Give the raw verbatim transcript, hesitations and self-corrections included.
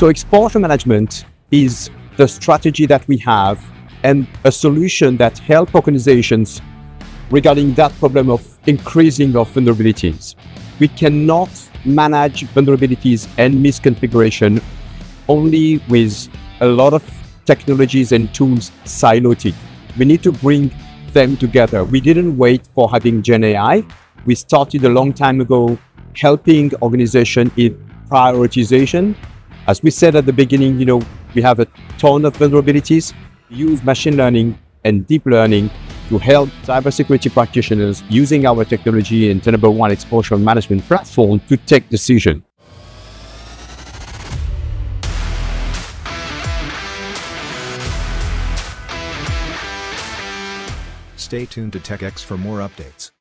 So exposure management is the strategy that we have and a solution that helps organizations regarding that problem of increasing of vulnerabilities. We cannot manage vulnerabilities and misconfiguration only with a lot of technologies and tools siloed. We need to bring them together. We didn't wait for having Gen A I. We started a long time ago helping organizations in prioritization. As we said at the beginning, you know, we have a ton of vulnerabilities. We use machine learning and deep learning to help cybersecurity practitioners using our technology and Tenable One exposure management platform to take decisions. Stay tuned to TECHx for more updates.